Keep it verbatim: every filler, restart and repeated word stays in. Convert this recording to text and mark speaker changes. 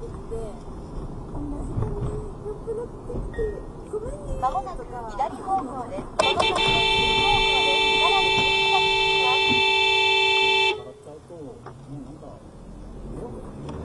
Speaker 1: まもなく左方向です。この先の右方向でさらに右側に進みます。